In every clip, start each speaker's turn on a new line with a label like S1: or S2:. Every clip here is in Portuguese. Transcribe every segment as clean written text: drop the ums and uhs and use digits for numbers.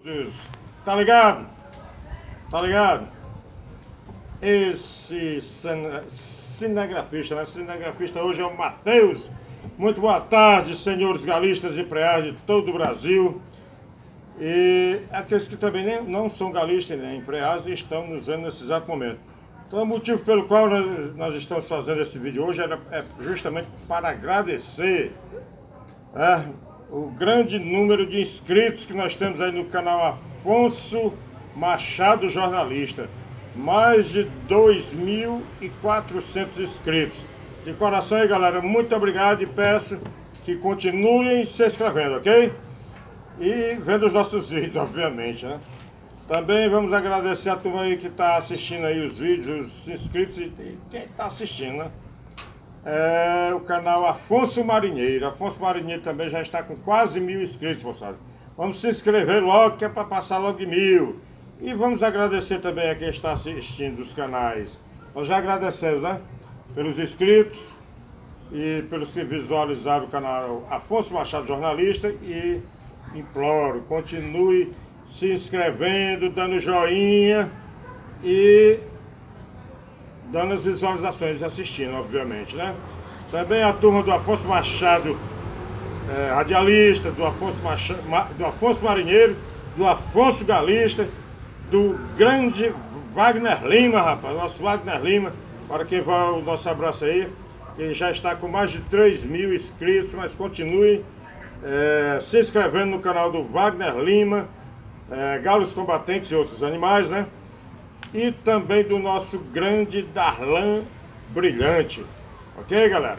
S1: Deus, tá ligado? Tá ligado? Esse cinegrafista, né? Cinegrafista hoje é o Matheus. Muito boa tarde, senhores galistas e preás de todo o Brasil. E aqueles que também não são galistas nem preás e estão nos vendo nesse exato momento. Então o motivo pelo qual nós estamos fazendo esse vídeo hoje é justamente para agradecer o grande número de inscritos que nós temos aí no canal Afonso Machado Jornalista. Mais de 2.400 inscritos. De coração aí, galera, muito obrigado e peço que continuem se inscrevendo, ok? E vendo os nossos vídeos, obviamente, né? Também vamos agradecer a turma aí que está assistindo aí os vídeos, os inscritos e quem está assistindo, né? O canal Afonso Marinheiro. Afonso Marinheiro também já está com quase 1.000 inscritos, moçada. Vamos se inscrever logo, que é para passar logo de 1.000. E vamos agradecer também a quem está assistindo os canais. Nós já agradecemos, né? Pelos inscritos e pelos que visualizaram o canal Afonso Machado Jornalista. E imploro, continue se inscrevendo, dando joinha e dando as visualizações e assistindo, obviamente, né? Também a turma do Afonso Machado radialista, do Afonso Marinheiro, do Afonso Galista, do grande Wagner Lima, rapaz, nosso Wagner Lima, para quem vai o nosso abraço aí. Ele já está com mais de 3.000 inscritos, mas continue se inscrevendo no canal do Wagner Lima, Galos Combatentes e outros animais, né? E também do nosso grande Darlan Brilhante, ok, galera?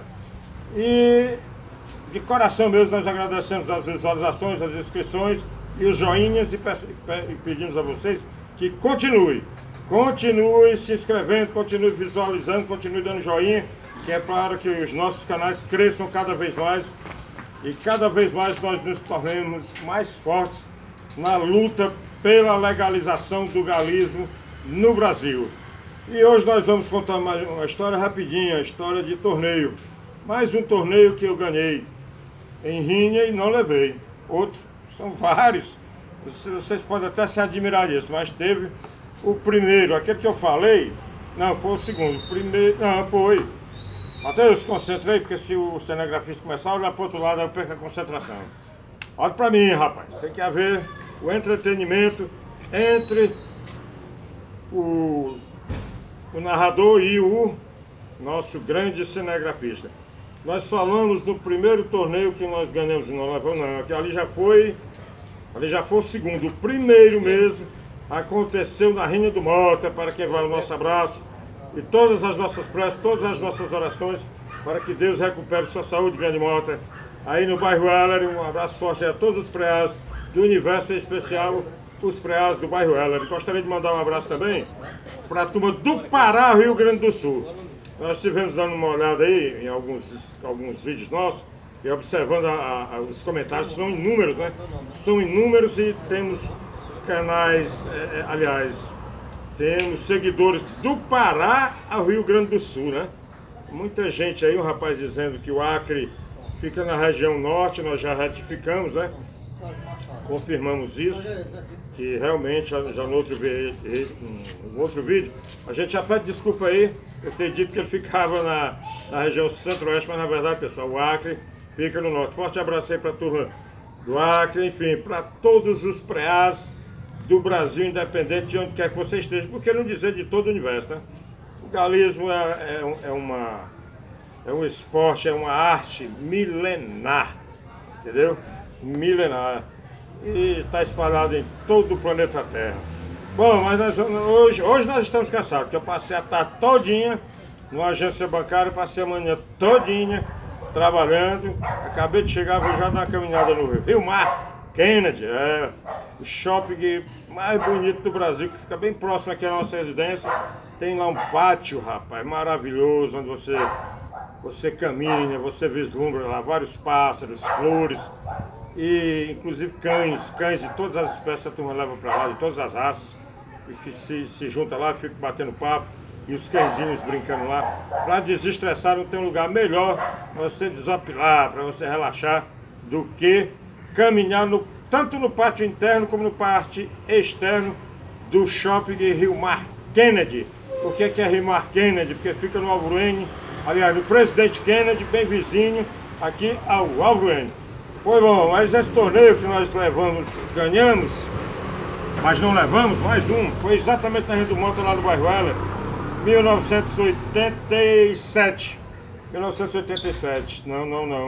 S1: E de coração mesmo nós agradecemos as visualizações, as inscrições e os joinhas e pedimos a vocês que continue se inscrevendo, continue visualizando, continue dando joinha, que é para que os nossos canais cresçam cada vez mais e cada vez mais nós nos tornemos mais fortes na luta pela legalização do galismo no Brasil. E hoje nós vamos contar mais uma história rapidinha, a história de torneio. Mais um torneio que eu ganhei em rinha e não levei. Outro, são vários. Vocês podem até se admirar disso, mas teve o primeiro, aquele que eu falei, não, foi o segundo. O primeiro, não, foi. Até eu se concentrei, porque se o cinegrafista começar a olhar para o outro lado, eu perco a concentração. Olha para mim, rapaz, tem que haver o entretenimento entre o narrador e o nosso grande cinegrafista. Nós falamos do primeiro torneio que nós ganhamos, não levou não, que ali já foi o segundo. O primeiro mesmo aconteceu na Rinha do Mota, para quem vai o nosso abraço e todas as nossas preces, todas as nossas orações para que Deus recupere sua saúde, grande Mota. Aí no bairro Heller, um abraço forte a todos os preás do universo, em especial os preás do bairro Heller. Gostaria de mandar um abraço também para a turma do Pará, Rio Grande do Sul. Nós estivemos dando uma olhada aí em alguns vídeos nossos e observando os comentários, são inúmeros, né? São inúmeros e temos canais, aliás, temos seguidores do Pará ao Rio Grande do Sul, né? Muita gente aí, um rapaz dizendo que o Acre fica na região norte, nós já retificamos, né? Confirmamos isso, que realmente já no outro vídeo, a gente já pede desculpa aí, eu ter dito que ele ficava na região centro-oeste, mas na verdade, pessoal, o Acre fica no norte. Forte abraço aí para a turma do Acre, enfim, para todos os preás do Brasil, independente de onde quer que você esteja, por que não dizer de todo o universo, né? O galismo é um esporte, é uma arte milenar, entendeu? Milenar. E está espalhado em todo o planeta Terra. Bom, mas hoje nós estamos cansados, porque eu passei a tarde todinha numa agência bancária, passei a manhã todinha trabalhando, acabei de chegar, vou já dar uma caminhada no Rio Mar Kennedy, o shopping mais bonito do Brasil, que fica bem próximo aqui à nossa residência. Tem lá um pátio, rapaz, maravilhoso, onde você caminha, você vislumbra lá vários pássaros, flores e inclusive cães de todas as espécies, a turma leva para lá, de todas as raças, e se junta lá, fica batendo papo, e os cãezinhos brincando lá. Para desestressar, não tem um lugar melhor para você desopilar, para você relaxar, do que caminhar no tanto no pátio interno como no pátio externo do shopping de Rio Mar Kennedy. Por que é Rio Mar Kennedy? Porque fica no Álvaro N, aliás, no Presidente Kennedy, bem vizinho aqui ao Álvaro N. Pois bom, mas esse torneio que nós levamos, ganhamos, mas não levamos, mais um, foi exatamente na Rede do Mota, lá do bairro Heller, 1987. 1987, não.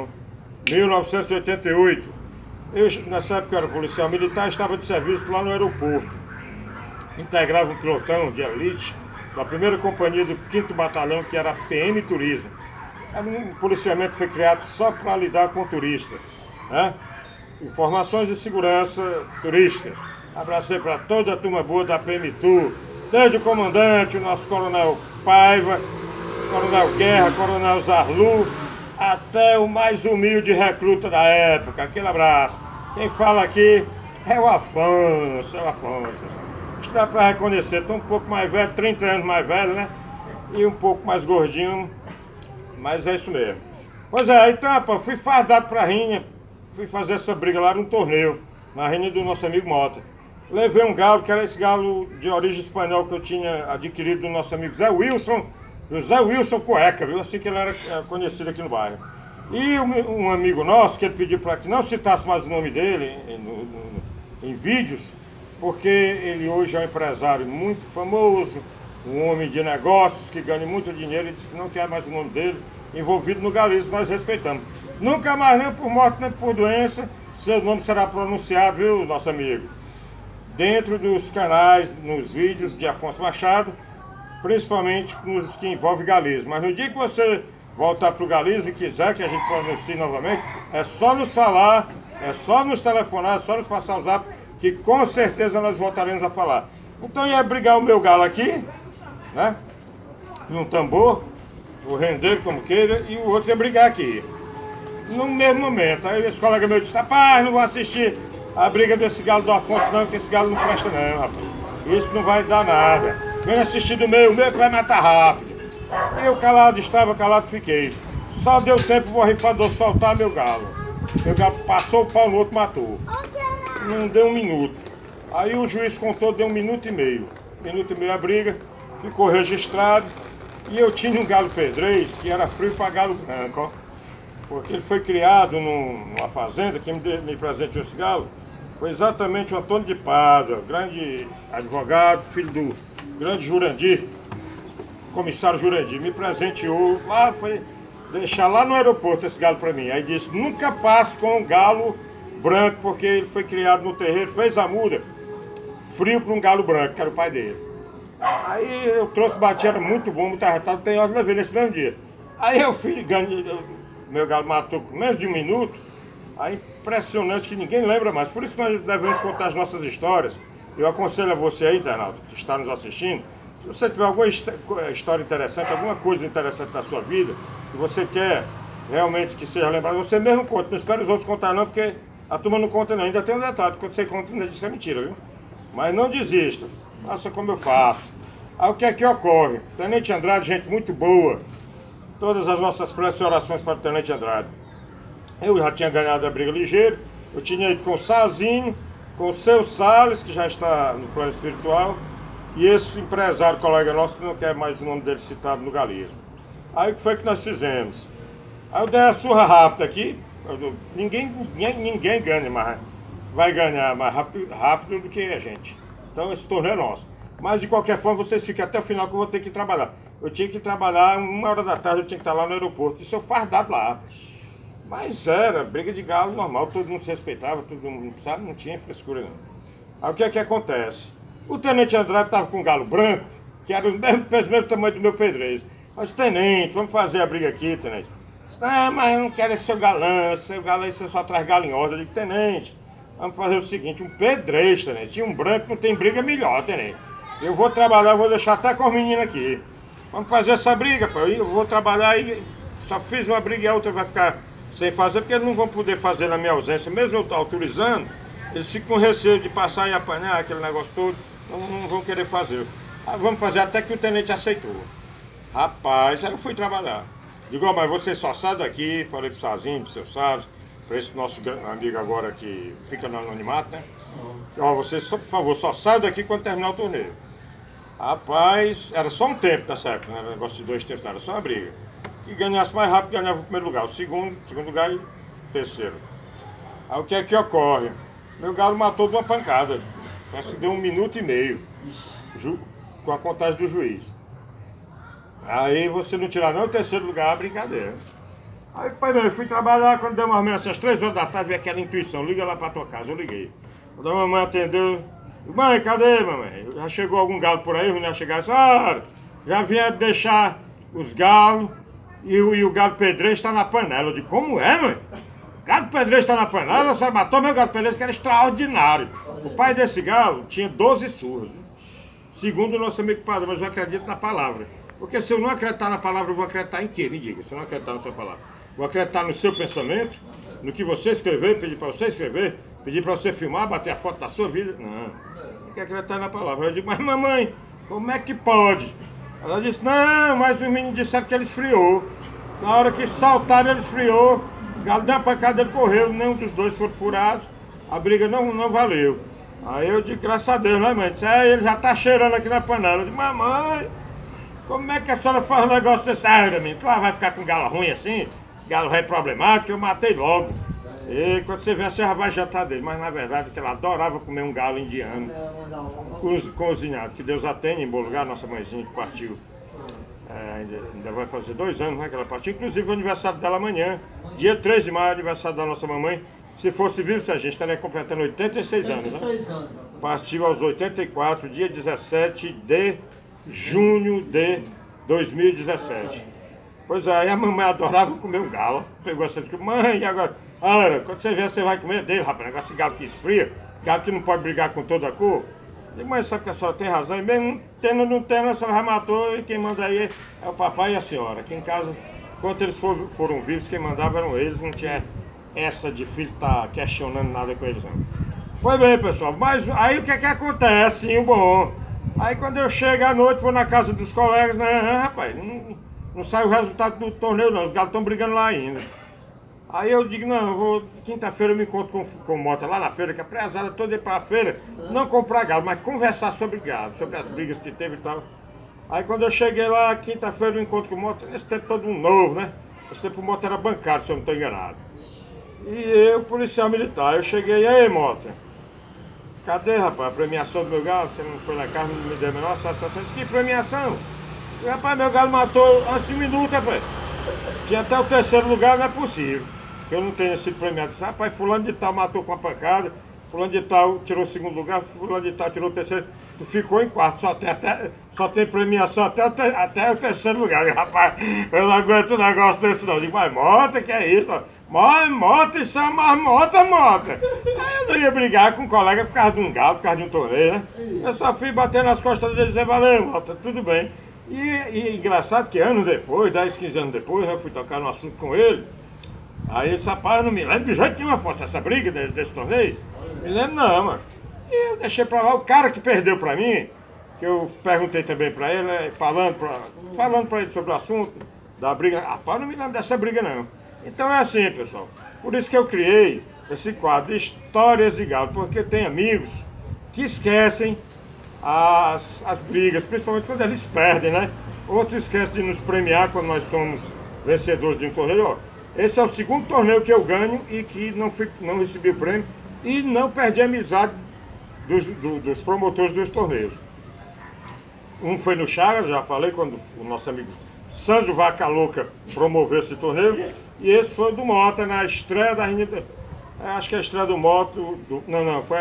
S1: 1988. Eu, nessa época eu era policial militar, estava de serviço lá no aeroporto. Integrava um pelotão de elite da primeira companhia do 5º Batalhão, que era a PM Turismo. Era um policiamento que foi criado só para lidar com turistas, né? Informações de segurança turísticas. Abracei para toda a turma boa da PM Tour, desde o comandante, o nosso coronel Paiva, coronel Guerra, coronel Zarlu, até o mais humilde recruta da época. Aquele abraço. Quem fala aqui é o Afonso, Acho que dá para reconhecer, estou um pouco mais velho, 30 anos mais velho, né? E um pouco mais gordinho, mas é isso mesmo. Pois é, então, pô, fui fardado pra rinha, fui fazer essa briga lá num torneio, na rinha do nosso amigo Mota. Levei um galo, que era esse galo de origem espanhola que eu tinha adquirido do nosso amigo Zé Wilson, o Zé Wilson Cueca, viu? Assim que ele era conhecido aqui no bairro. E um amigo nosso, que ele pediu para que não citasse mais o nome dele em vídeos, porque ele hoje é um empresário muito famoso, um homem de negócios que ganha muito dinheiro, ele disse que não quer mais o nome dele envolvido no galismo, nós respeitamos. Nunca mais, nem por morte, nem por doença, seu nome será pronunciado, viu, nosso amigo? Dentro dos canais, nos vídeos de Afonso Machado, principalmente nos que envolvem galismo. Mas no dia que você voltar para o galismo e quiser que a gente pronuncie novamente, é só nos falar, é só nos telefonar, é só nos passar o zap, que com certeza nós voltaremos a falar. Então ia brigar o meu galo aqui, né? Num tambor, o render como queira, e o outro ia brigar aqui. No mesmo momento. Aí esse colega meu disse, rapaz, não vou assistir a briga desse galo do Afonso não, que esse galo não presta não, rapaz. Isso não vai dar nada. Vem assistir do meu que vai matar rápido. Eu calado estava, calado fiquei. Só deu tempo pro borrifador soltar meu galo. Meu galo passou o pau no outro, matou. Não deu um minuto. Aí o juiz contou, deu 1 minuto e meio. 1 minuto e meio a briga, ficou registrado. E eu tinha um galo pedrez que era frio para galo branco, ó. Porque ele foi criado numa fazenda, quem me presenteou esse galo foi exatamente o Antônio de Pádua, grande advogado, filho do grande Jurandir, comissário Jurandir, me presenteou lá, foi deixar lá no aeroporto esse galo para mim. Aí disse, nunca passe com um galo branco, porque ele foi criado no terreiro, fez a muda, frio para um galo branco, que era o pai dele. Aí eu trouxe, bati, era muito bom, muito arretado, tem horas, levei nesse mesmo dia. Aí eu fui, meu galo matou com menos de 1 minuto, aí impressionante que ninguém lembra mais. Por isso nós devemos contar as nossas histórias. Eu aconselho a você aí, internauta, que está nos assistindo, se você tiver alguma história interessante, alguma coisa interessante na sua vida, que você quer realmente que seja lembrado, você mesmo conta. Não espere os outros contar não, porque a turma não conta não. Ainda tem um detalhe, quando você conta, ainda diz que é mentira, viu? Mas não desista, faça como eu faço. Aí o que é que ocorre? Tenente Andrade, gente muito boa. Todas as nossas preces e orações para o Tenente Andrade. Eu já tinha ganhado a briga ligeira, eu tinha ido com o Sazinho, com o seu Salles, que já está no plano espiritual, e esse empresário, colega nosso, que não quer mais o nome dele citado no galismo. Aí o que foi que nós fizemos? Aí eu dei a surra rápida aqui, ninguém ganha mais, vai ganhar mais rápido do que a gente. Então esse torneio é nosso. Mas de qualquer forma, vocês ficam até o final que eu vou ter que trabalhar. Eu tinha que trabalhar 1h da tarde, eu tinha que estar lá no aeroporto. Isso eu fardado lá. Mas era briga de galo normal, todo mundo se respeitava, todo mundo, sabe? Não tinha frescura não. Aí o que é que acontece? O Tenente Andrade estava com um galo branco, que era o mesmo tamanho do meu pedreiro. Mas, tenente, vamos fazer a briga aqui, tenente. Disse, não, mas eu não quero esse seu galã, esse seu galã aí você só traz galo em ordem. Eu digo, tenente, vamos fazer o seguinte, um pedreiro, tenente, e um branco não tem briga melhor, tenente. Eu vou trabalhar, vou deixar até com as meninas aqui. Vamos fazer essa briga, pô. Eu vou trabalhar e só fiz uma briga e a outra vai ficar sem fazer, porque eles não vão poder fazer na minha ausência. Mesmo eu autorizando, eles ficam com receio de passar e apanhar aquele negócio todo, não vão querer fazer. Aí vamos fazer até que o tenente aceitou. Rapaz, aí eu fui trabalhar. Digo, mas você só sai daqui, falei pro Sazinho, pro seu Salles, para esse nosso amigo agora que fica no anonimato, né? Ó, vocês, só, por favor, só saiam daqui quando terminar o torneio. Rapaz, era só um tempo nessa época, não era negócio de 2 tempos, era só uma briga. Que ganhasse mais rápido ganhava o primeiro lugar, o segundo lugar e o terceiro. Aí o que é que ocorre? Meu galo matou de uma pancada. Parece que deu 1 minuto e meio com a contagem do juiz. Aí você não tirar não o terceiro lugar, brincadeira. Aí, pai, eu fui trabalhar, quando deu mais ou menos às 3 horas da tarde, veio aquela intuição, liga lá pra tua casa, eu liguei. Quando a mamãe atendeu, mãe, cadê, mamãe? Já chegou algum galo por aí? Já chegaram assim, já vieram deixar os galos e o galo pedreiro está na panela. Eu digo, como é, mãe? Galo pedreiro está na panela? Você matou meu galo pedreiro, que era extraordinário. O pai desse galo tinha 12 surras. Né? Segundo o nosso amigo padre, mas eu acredito na palavra. Porque se eu não acreditar na palavra, eu vou acreditar em quê? Me diga, se eu não acreditar na sua palavra. Vou acreditar no seu pensamento, no que você escrever, pedir para você escrever, pedir para você filmar, bater a foto da sua vida. Não quer acreditar na palavra. Eu digo, mas mamãe, como é que pode? Ela disse, não, mas os meninos disseram que ele esfriou. Na hora que saltaram, ele esfriou. O galo deu uma pancada, ele correu, nenhum dos dois foram furados. A briga não valeu. Aí eu digo, graças a Deus, né, mãe? Disse, ele já tá cheirando aqui na panela. Eu digo, mamãe, como é que a senhora faz um negócio desse? Menino, tu vai ficar com galo ruim assim? Galo rei problemático, eu matei logo. E quando você vê, você já vai jantar dele. Mas na verdade, que ela adorava comer um galo indiano cozinhado. Que Deus a tenha em bom lugar, nossa mãezinha que partiu. Ainda vai fazer 2 anos, né, que ela partiu. Inclusive o aniversário dela amanhã, dia 3 de maio, aniversário da nossa mamãe. Se fosse vivo, se a gente estaria completando 86 anos, né? Partiu aos 84, dia 17 de junho de 2017. Pois é, aí a mamãe adorava comer um galo. Pegou assim e disse, mãe, e agora? Quando você vier, você vai comer dele, rapaz. Negócio de galo que esfria, galo que não pode brigar com toda a cor. Eu digo, mas sabe que a senhora tem razão, e mesmo não tendo, a senhora já matou, e quem manda aí é o papai e a senhora. Aqui em casa, enquanto eles foram vivos, quem mandava eram eles, não tinha essa de filho estar questionando nada com eles, não. Pois bem, pessoal, mas aí o que é que acontece, sim, bom? Aí quando eu chego à noite, vou na casa dos colegas, né, rapaz, não sai o resultado do torneio não, os galos estão brigando lá ainda. Aí eu digo, não, quinta-feira eu me encontro com o Mota lá na feira, que a prezada toda ir para a feira, não comprar galo, mas conversar sobre galo, sobre as brigas que teve e tal. Aí quando eu cheguei lá, quinta-feira eu me encontro com o Mota, nesse tempo todo mundo novo, né? Esse tempo o Mota era bancário, se eu não estou enganado. E eu, policial militar, eu cheguei, e aí, Mota? Cadê, rapaz, a premiação do meu galo? Você não foi na casa, não me deu a menor satisfação. Que premiação? E, rapaz, meu galo matou antes de 1 minuto, rapaz. Tinha até o 3º lugar, não é possível. Que eu não tenha sido premiado. Disse, rapaz, fulano de tal matou com a pancada, fulano de tal tirou o 2º lugar, fulano de tal tirou o 3º. Tu ficou em 4º, só tem premiação até o 3º lugar. E, rapaz, eu não aguento um negócio desse não. Eu digo, mas Mota, que é isso? Mota, isso é uma Mota. Aí eu não ia brigar com um colega por causa de um galo, por causa de um torneio, né? Eu só fui bater nas costas dele e dizer, valeu, Mota, tudo bem. E engraçado que anos depois, 10, 15 anos depois, eu fui tocar no assunto com ele. Aí ele disse, rapaz, eu não me lembro de jeito nenhum essa briga desse torneio. Me lembro não, mano. E eu deixei pra lá o cara que perdeu pra mim, que eu perguntei também pra ele, falando pra ele sobre o assunto da briga. Rapaz, eu não me lembro dessa briga não. Então é assim, pessoal. Por isso que eu criei esse quadro de Histórias de Galo, porque tem amigos que esquecem as brigas, principalmente quando eles perdem, né? Outros esquecem de nos premiar quando nós somos vencedores de um torneio. Ó, esse é o 2º torneio que eu ganho e que não recebi o prêmio e não perdi a amizade dos promotores dos torneios. Um foi no Chagas, já falei, quando o nosso amigo Sandro Vaca Louca promoveu esse torneio. E esse foi do Mota, na estreia da Rainha. Acho que a estreia do Mota. Não, foi a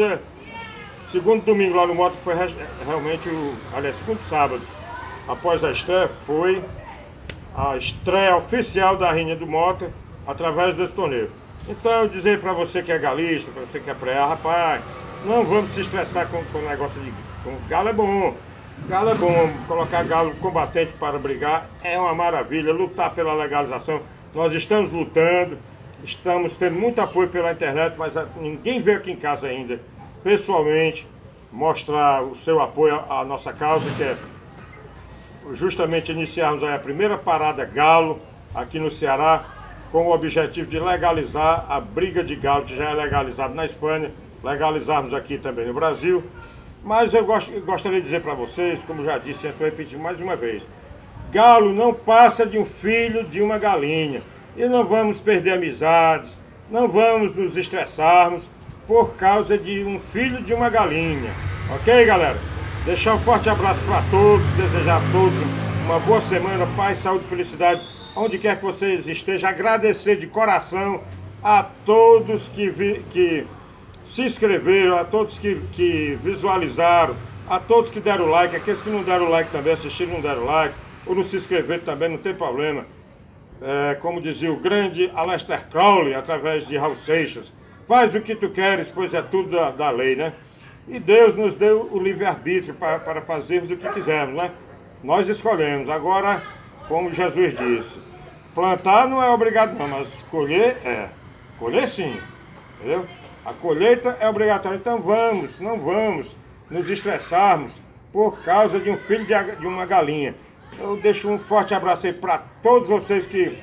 S1: segundo domingo lá no Mota, foi realmente segundo sábado. Após a estreia, foi a estreia oficial da Rainha do Mota através desse torneio. Então eu dizer para você que é galista, para você que é preá, rapaz, não vamos se estressar com o negócio de galo é bom. Galo é bom, colocar galo combatente para brigar é uma maravilha, lutar pela legalização. Nós estamos lutando, estamos tendo muito apoio pela internet, mas ninguém veio aqui em casa ainda, pessoalmente, mostrar o seu apoio à nossa causa, que é justamente iniciarmos aí a primeira parada galo aqui no Ceará. com o objetivo de legalizar a briga de galo, que já é legalizado na Espanha, legalizarmos aqui também no Brasil. Mas eu gostaria de dizer para vocês, como já disse, estou repetindo mais uma vez, galo não passa de um filho de uma galinha. E não vamos perder amizades, não vamos nos estressarmos por causa de um filho de uma galinha. Ok, galera? Deixar um forte abraço para todos, desejar a todos uma boa semana, paz, saúde e felicidade, onde quer que vocês estejam. Agradecer de coração a todos que se inscreveram, a todos que visualizaram, a todos que deram like, aqueles que não deram like também, assistiram, não deram like, ou não se inscreveram também, não tem problema. Como dizia o grande Aleister Crowley, através de Raul Seixas, faz o que tu queres, pois é tudo da lei, né? E Deus nos deu o livre-arbítrio para fazermos o que quisermos, né? Nós escolhemos. Agora, como Jesus disse, plantar não é obrigado não, mas colher é. Colher sim, entendeu? A colheita é obrigatória, então não vamos nos estressarmos por causa de um filho de uma galinha. Eu deixo um forte abraço aí para todos vocês que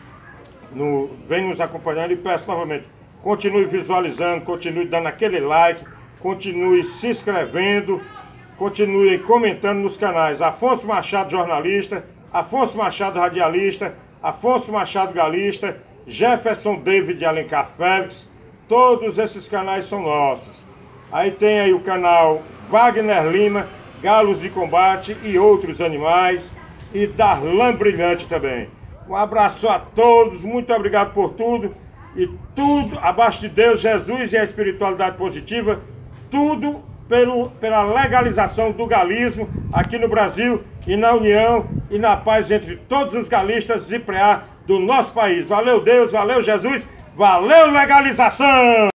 S1: vêm nos acompanhando e peço novamente, continue visualizando, continue dando aquele like, continue se inscrevendo, continue comentando nos canais Afonso Machado Jornalista, Afonso Machado Radialista, Afonso Machado Galista, Jefferson David de Alencar Félix, todos esses canais são nossos. Aí tem aí o canal Wagner Lima, Galos de Combate e outros animais, e Darlan Brilhante também. Um abraço a todos, muito obrigado por tudo, e tudo abaixo de Deus, Jesus e a espiritualidade positiva, tudo pela legalização do galismo aqui no Brasil e na união e na paz entre todos os galistas e preá do nosso país. Valeu Deus, valeu Jesus, valeu legalização!